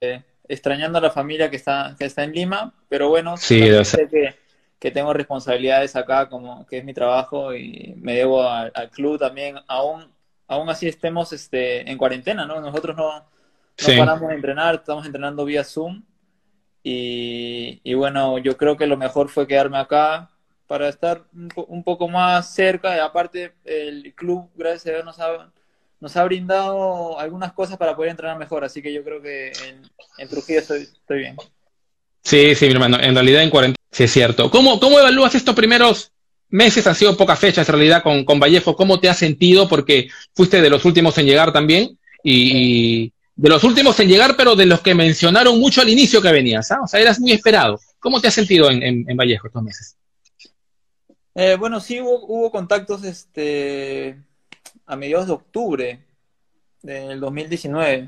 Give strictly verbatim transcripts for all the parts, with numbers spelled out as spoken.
extrañando a la familia que está, que está en Lima, pero bueno, Sí, también debe ser. sé que, que tengo responsabilidades acá, como que es mi trabajo y me debo al, al club también, aún, aún así estemos este, en cuarentena, ¿no? Nosotros no, no Sí. paramos de entrenar, estamos entrenando vía Zoom y, y bueno, yo creo que lo mejor fue quedarme acá para estar un, po- un poco más cerca y aparte el club, gracias a Dios, nos ha, nos ha brindado algunas cosas para poder entrenar mejor, así que yo creo que en, en Trujillo estoy, estoy bien. Sí, sí, mi hermano. En realidad en cuarentena, sí es cierto. ¿Cómo, cómo evalúas estos primeros meses? Han sido pocas fechas en realidad con, con Vallejo. ¿Cómo te has sentido? Porque fuiste de los últimos en llegar también y, y de los últimos en llegar, pero de los que mencionaron mucho al inicio que venías, ¿ah? O sea, eras muy esperado. ¿Cómo te has sentido en, en, en Vallejo estos meses? Eh, bueno, sí hubo, hubo contactos este, a mediados de octubre del dos mil diecinueve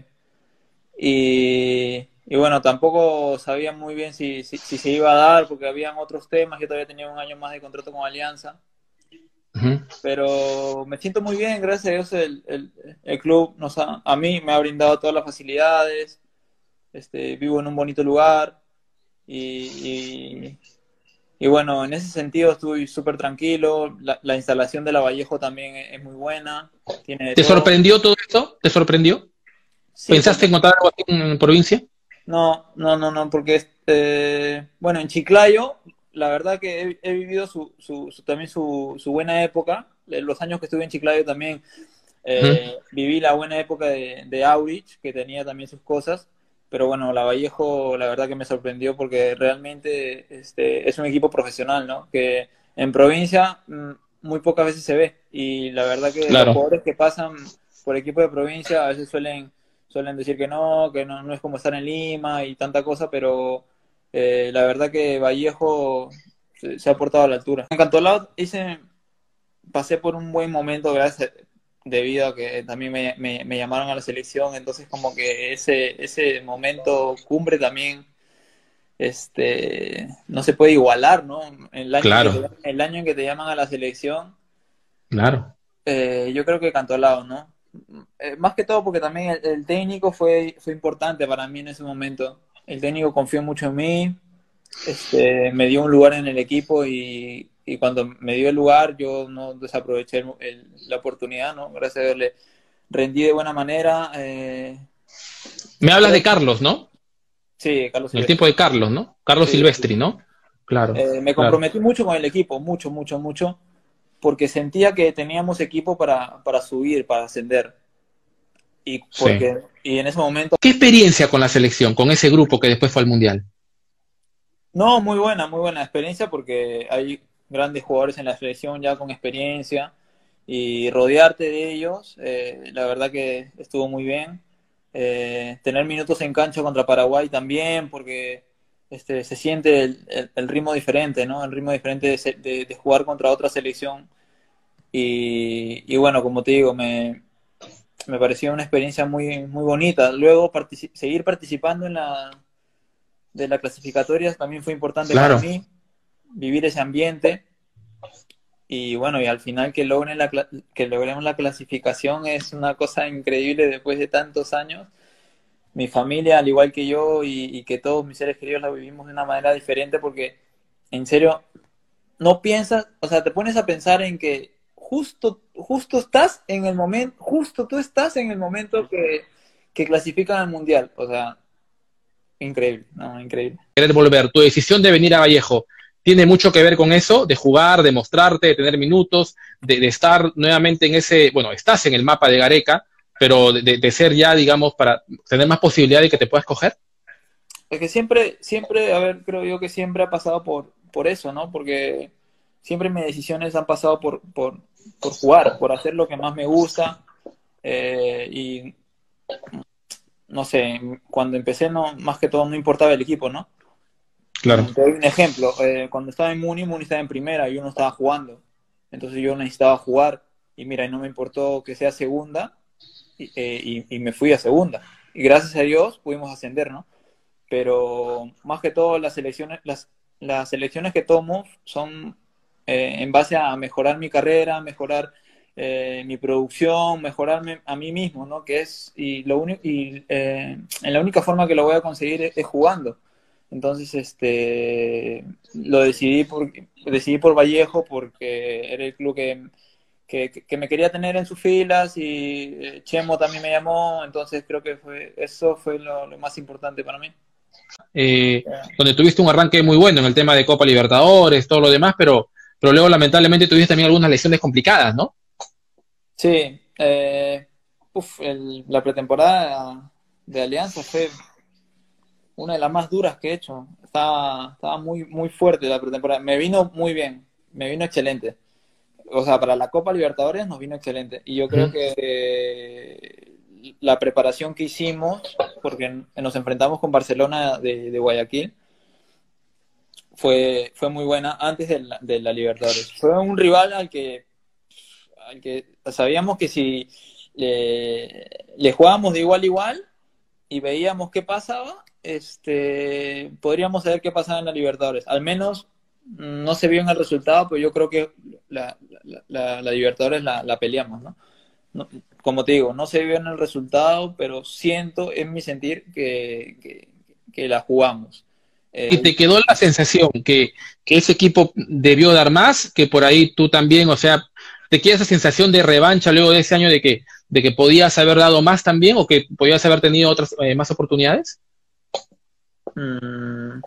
y, y bueno, tampoco sabía muy bien si, si, si se iba a dar porque habían otros temas, yo todavía tenía un año más de contrato con Alianza, Ujú. pero me siento muy bien, gracias a Dios el, el, el club nos ha, a mí me ha brindado todas las facilidades, este, vivo en un bonito lugar y, y, y bueno, en ese sentido estoy súper tranquilo, la, la instalación de la Vallejo también es, es muy buena, tiene de ¿Te todo. sorprendió todo esto? ¿Te sorprendió? Sí, ¿Pensaste porque encontrar algo así en provincia? no, no, no, no, porque este, bueno, en Chiclayo, la verdad que he, he vivido su, su, su- también su, su buena época. Eh, Los años que estuve en Chiclayo también Ujú. eh, viví la buena época de, de Aurich, que tenía también sus cosas. Pero bueno, la Vallejo, la verdad que me sorprendió porque realmente este, es un equipo profesional, ¿no? Que en provincia mm, muy pocas veces se ve. Y la verdad que los Claro, jugadores que pasan por equipo de provincia a veces suelen suelen decir que no, que no, no es como estar en Lima y tanta cosa, pero eh, la verdad que Vallejo se, se ha portado a la altura. En Cantolao hice, pasé por un buen momento gracias debido a que también me, me, me llamaron a la selección, entonces como que ese, ese momento cumbre también este, no se puede igualar, ¿no? El año en que te, claro, el año en que te llaman a la selección, claro. eh, yo creo que Cantolao, ¿no? Eh, más que todo porque también el, el técnico fue, fue importante para mí en ese momento. El técnico confió mucho en mí, este, me dio un lugar en el equipo y, y cuando me dio el lugar yo no desaproveché el- el- la oportunidad, ¿no? Gracias a Dios le rendí de buena manera. Eh, Me hablas de creo, Carlos, ¿no? sí, Carlos En el tiempo Silvestre. de Carlos, ¿no? Carlos Sí, sí. Silvestri, ¿no? Claro, Eh, me claro. comprometí mucho con el equipo, mucho, mucho, mucho, porque sentía que teníamos equipo para, para subir, para ascender. Y Sí. porque y en ese momento ¿Qué experiencia con la selección, con ese grupo que después fue al Mundial? no, muy buena, muy buena experiencia porque hay grandes jugadores en la selección ya con experiencia y rodearte de ellos, eh, la verdad que estuvo muy bien. Eh, tener minutos en cancha contra Paraguay también porque este, se siente el, el- el ritmo diferente, ¿no? El ritmo diferente de, se- de- de jugar contra otra selección. Y, y bueno, como te digo, me, me pareció una experiencia muy, muy bonita. Luego partici- seguir participando en la de la clasificatoria también fue importante para Claro, mí, vivir ese ambiente y bueno, y al final que logren la, que logremos la clasificación es una cosa increíble después de tantos años. Mi familia, al igual que yo y, y que todos mis seres queridos, la vivimos de una manera diferente porque en serio no piensas, o sea, te pones a pensar en que justo, justo estás en el momento, justo tú estás en el momento que, que clasifican al mundial, o sea, increíble, no, increíble. querer volver. Tu decisión de venir a Vallejo tiene mucho que ver con eso, de jugar, de mostrarte, de tener minutos, de, de estar nuevamente en ese, bueno, estás en el mapa de Gareca, pero de, de ser ya, digamos, para tener más posibilidad de que te puedas coger. Es que siempre, siempre, a ver, creo yo que siempre ha pasado por, por eso, ¿no? Porque siempre mis decisiones han pasado por, por, por jugar, por hacer lo que más me gusta. eh, y no sé, cuando empecé, no, más que todo no importaba el equipo, ¿no? Claro, Mm, Te doy un ejemplo. eh, cuando estaba en Muni, Muni estaba en primera y yo no estaba jugando. Entonces yo necesitaba jugar. Y mira, y no me importó que sea segunda y, eh, y, y me fui a segunda. Y gracias a Dios pudimos ascender, ¿no? Pero más que todo las selecciones, las, las selecciones que tomo son eh, en base a mejorar mi carrera, mejorar eh, mi producción, mejorarme a mí mismo, ¿no? Que es, y lo único, y eh, en la única forma que lo voy a conseguir es, es jugando. Entonces, este, lo decidí por, decidí por Vallejo porque era el club que, que, que me quería tener en sus filas y eh, Chemo también me llamó, entonces creo que fue, eso fue lo, lo más importante para mí. Eh, donde tuviste un arranque muy bueno en el tema de Copa Libertadores, todo lo demás, pero, pero luego lamentablemente tuviste también algunas lesiones complicadas, ¿no? Sí, eh, uf, el- la pretemporada de Alianza fue una de las más duras que he hecho. Estaba, estaba muy, muy fuerte la pretemporada. Me vino muy bien, me vino excelente. O sea, para la Copa Libertadores nos vino excelente. Y yo creo Ujú. que eh, la preparación que hicimos, porque nos enfrentamos con Barcelona de, de Guayaquil, fue, fue muy buena antes de la, de la Libertadores. Fue un rival al que, al que sabíamos que si le, le jugábamos de igual a igual y veíamos qué pasaba, este, podríamos saber qué pasaba en la Libertadores. Al menos mm, no se vio en el resultado, pero yo creo que la, la, la, la Libertadores la, la peleamos, ¿no? No, como te digo, no se vio en el resultado, pero siento, en mi sentir, que, que, que la jugamos. Y Eh, te quedó la sensación que, que ese equipo debió dar más, que por ahí tú también, o sea, te queda esa sensación de revancha luego de ese año de que, de que podías haber dado más también o que podías haber tenido otras eh, más oportunidades. mm,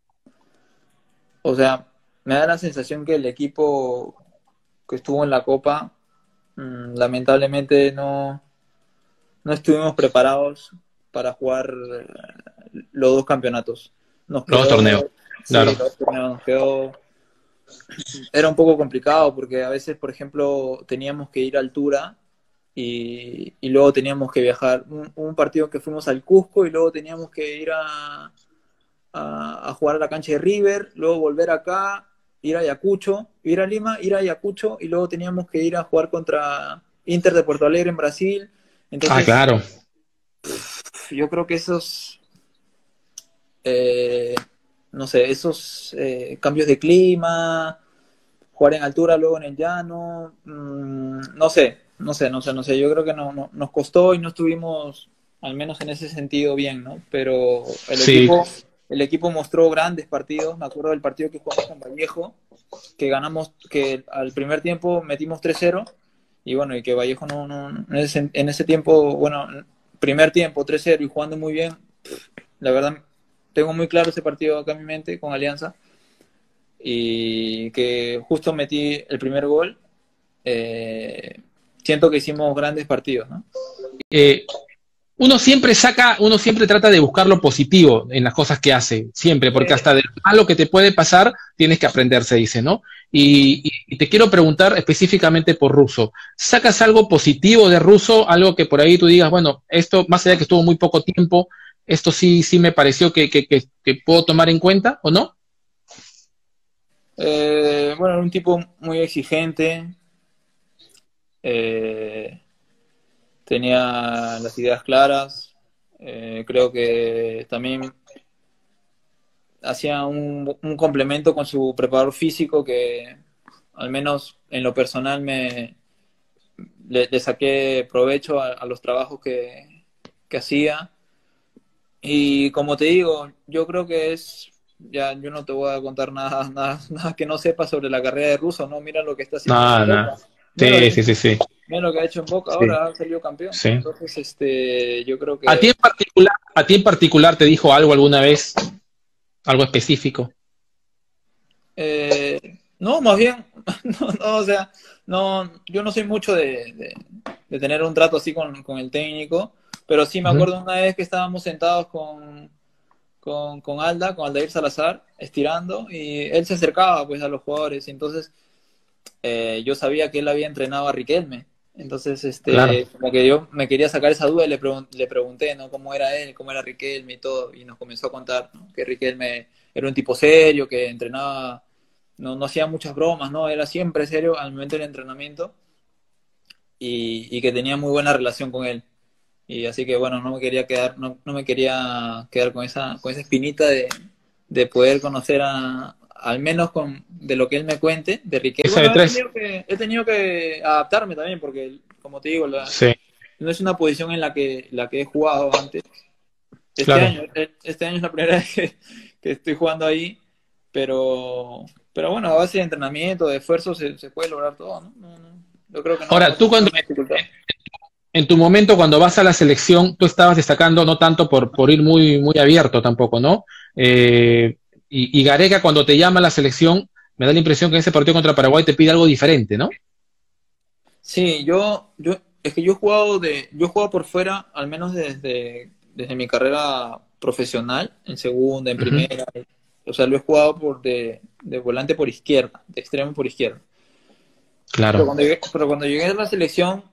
o sea, me da la sensación que el equipo que estuvo en la Copa, mm, lamentablemente no, no estuvimos preparados para jugar eh, los dos campeonatos. Nos Los dos quedó, torneos, sí, claro. los dos torneos nos quedó, era un poco complicado porque a veces, por ejemplo, teníamos que ir a altura y, y luego teníamos que viajar. Un, un partido que fuimos al Cusco y luego teníamos que ir a, a, a jugar a la cancha de River, luego volver acá, ir a Ayacucho, ir a Lima, ir a Ayacucho y luego teníamos que ir a jugar contra Inter de Porto Alegre en Brasil. Ah, Entonces, claro. yo creo que esos, eh, no sé, esos eh, cambios de clima, jugar en altura, luego en el llano, mmm, no sé, no sé, no sé, no sé, yo creo que no, no, nos costó y no estuvimos, al menos en ese sentido, bien, ¿no? Pero el Sí. equipo, el equipo mostró grandes partidos, me acuerdo del partido que jugamos con Vallejo, que ganamos, que al primer tiempo metimos tres cero, y bueno, y que Vallejo no, no en, ese, en ese tiempo, bueno, primer tiempo tres cero y jugando muy bien, la verdad, tengo muy claro ese partido acá en mi mente con Alianza, y que justo metí el primer gol, eh, siento que hicimos grandes partidos, ¿no? Eh, uno siempre saca, uno siempre trata de buscar lo positivo en las cosas que hace, siempre, porque Eh, hasta de lo malo que te puede pasar, tienes que aprender, se dice, ¿no? Y, y, y te quiero preguntar específicamente por Russo. ¿Sacas algo positivo de Russo? Algo que por ahí tú digas, bueno, esto, más allá de que estuvo muy poco tiempo, esto sí, sí me pareció que, que, que, que puedo tomar en cuenta, ¿o no? eh, bueno, era un tipo muy exigente, eh, tenía las ideas claras, eh, creo que también hacía un, un complemento con su preparador físico que al menos en lo personal me le, le saqué provecho a, a los trabajos que, que hacía. Y como te digo, yo creo que es, ya yo no te voy a contar nada, nada, nada que no sepas sobre la carrera de Russo, ¿no? Mira lo que está haciendo Nada, en nada. Boca. Mira lo, Sí, sí, sí, sí. mira lo que ha hecho en Boca Sí, ahora, ha salido campeón. sí. Entonces, este, yo creo ¿A ti que en particular, a ti en particular te dijo algo alguna vez, algo específico? eh, no, más bien, no, no, o sea, no, yo no soy mucho de, de, de tener un trato así con, con el técnico, pero sí me Ujú. acuerdo una vez que estábamos sentados con, con, con Alda, con Aldair Salazar, estirando, y él se acercaba pues a los jugadores, y entonces eh, yo sabía que él había entrenado a Riquelme. Entonces, Claro. este, como que yo me quería sacar esa duda y le, pregun le pregunté, ¿no? Cómo era él, cómo era Riquelme y todo, y nos comenzó a contar, ¿no? Que Riquelme era un tipo serio, que entrenaba, no, no hacía muchas bromas, ¿no? Era siempre serio al momento del entrenamiento y, y que tenía muy buena relación con él. Y así que bueno, no me quería quedar, no, no me quería quedar con esa, con esa espinita de, de poder conocer a, al menos con de lo que él me cuente, de Riquelme. Esa de Bueno, he tres. tenido que, he tenido que adaptarme también, porque, como te digo, la, Sí, no es una posición en la que, la que he jugado antes. Este claro. año, este año es la primera vez que, que estoy jugando ahí, pero, pero bueno, a base de entrenamiento, de esfuerzo, se, se puede lograr todo, ¿no? No, no, yo creo que no, Ahora, no, tú no cuando, es una dificultad. en tu momento, cuando vas a la selección, tú estabas destacando no tanto por, por ir muy, muy abierto tampoco, ¿no? Eh, y, y Gareca, cuando te llama a la selección, me da la impresión que en ese partido contra Paraguay te pide algo diferente, ¿no? Sí, yo, yo, es que yo he jugado de, yo he jugado por fuera, al menos desde, desde mi carrera profesional, en segunda, en Ujú. primera, o sea, lo he jugado por de, de volante por izquierda, de extremo por izquierda. Pero Claro, cuando llegué, pero cuando llegué a la selección,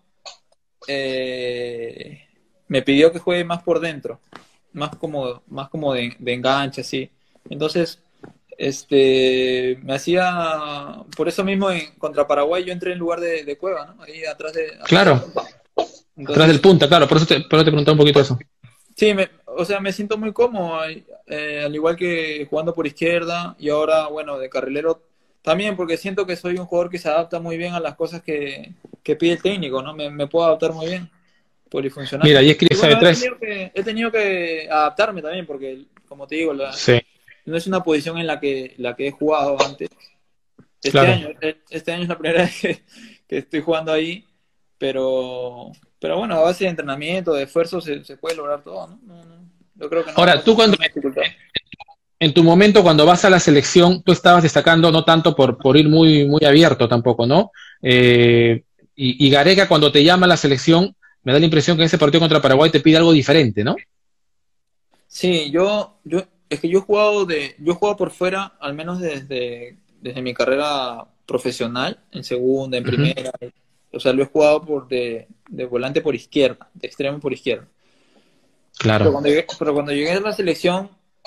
eh, me pidió que juegue más por dentro, más como, más como de, de enganche, así. Entonces, este, me hacía, por eso mismo en contra Paraguay yo entré en lugar de, de Cueva, ¿no? Ahí atrás de, atrás del claro. punta. Atrás del Entonces, punta, claro, por eso te, por eso te preguntaba un poquito eso. sí, me, o sea, me siento muy cómodo, eh, al igual que jugando por izquierda y ahora, bueno, de carrilero también, porque siento que soy un jugador que se adapta muy bien a las cosas que, que pide el técnico, ¿no? Me, me puedo adaptar muy bien, polifuncional. Mira, y Y escribes a bueno, he tres. tenido que, he tenido que adaptarme también, porque, como te digo, la, Sí, no es una posición en la que, la que he jugado antes. Este claro. año, este año es la primera vez que, que estoy jugando ahí, pero, pero bueno, a base de entrenamiento, de esfuerzo, se, se puede lograr todo, ¿no? No, no, yo creo que no, no, Ahora, tú no cuando, es una dificultad. en tu momento, cuando vas a la selección, tú estabas destacando no tanto por, por ir muy, muy abierto tampoco, ¿no? Eh, y, y Gareca, cuando te llama a la selección, me da la impresión que en ese partido contra Paraguay te pide algo diferente, ¿no? Sí, yo, yo, es que yo he jugado de, yo he jugado por fuera, al menos desde, desde mi carrera profesional, en segunda, en Ujú. primera, o sea, lo he jugado por de, de volante por izquierda, de extremo por izquierda. Pero Claro, cuando llegué, pero cuando llegué a la selección,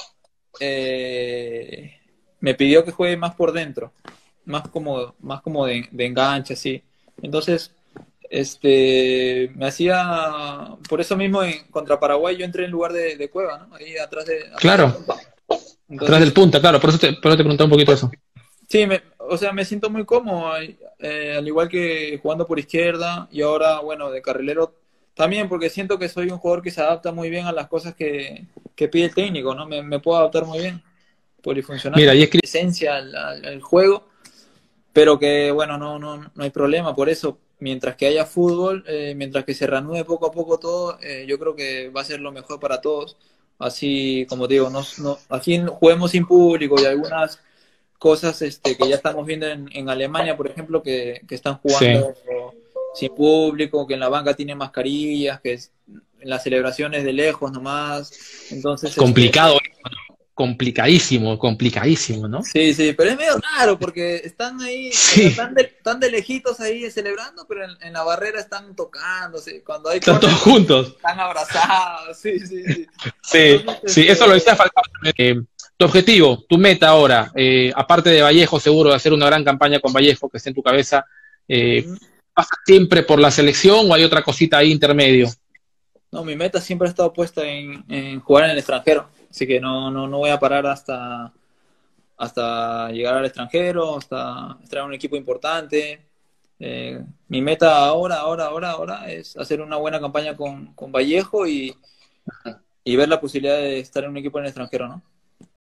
eh, me pidió que juegue más por dentro, más como, más como de, de enganche, así. Entonces, este, me hacía, por eso mismo en contra Paraguay yo entré en lugar de, de Cueva, ¿no? Ahí atrás de, atrás del claro. punta. Atrás del Entonces, punta, claro, por eso te, por eso te preguntaba un poquito eso. sí, me, o sea, me siento muy cómodo, eh, al igual que jugando por izquierda y ahora, bueno, de carrilero también, porque siento que soy un jugador que se adapta muy bien a las cosas que, que pide el técnico, ¿no? Me, me puedo adaptar muy bien, polifuncional, Mira, y tengo escribes. presencia al, al- al juego, pero que, bueno, no, no, no hay problema, por eso, mientras que haya fútbol, eh, mientras que se reanude poco a poco todo, eh, yo creo que va a ser lo mejor para todos. Así, como te digo, no, no, aquí juguemos sin público y algunas cosas este, que ya estamos viendo en, en Alemania, por ejemplo, que, que están Sí, jugando sin público, que en la banca tienen mascarillas, que es, en las celebraciones de lejos nomás. Entonces, este, complicado, complicadísimo, complicadísimo, ¿no? sí, sí, pero es medio raro porque están ahí, o sea, Sí, están de, están de lejitos ahí celebrando, pero en, en la barrera están tocándose. Cuando hay están todos córner, juntos. están abrazados, sí, sí, sí. Sí, Entonces, sí, eso lo este, decía Falcao. Eh, tu objetivo, tu meta ahora, eh, aparte de Vallejo, seguro de hacer una gran campaña con Vallejo que esté en tu cabeza, eh, mm, ¿pasa siempre por la selección o hay otra cosita ahí intermedio? no, mi meta siempre ha estado puesta en, en jugar en el extranjero, así que no, no, no voy a parar hasta, hasta llegar al extranjero, hasta estar en un equipo importante. Eh, mi meta ahora, ahora, ahora, ahora es hacer una buena campaña con, con Vallejo y, y ver la posibilidad de estar en un equipo en el extranjero, ¿no?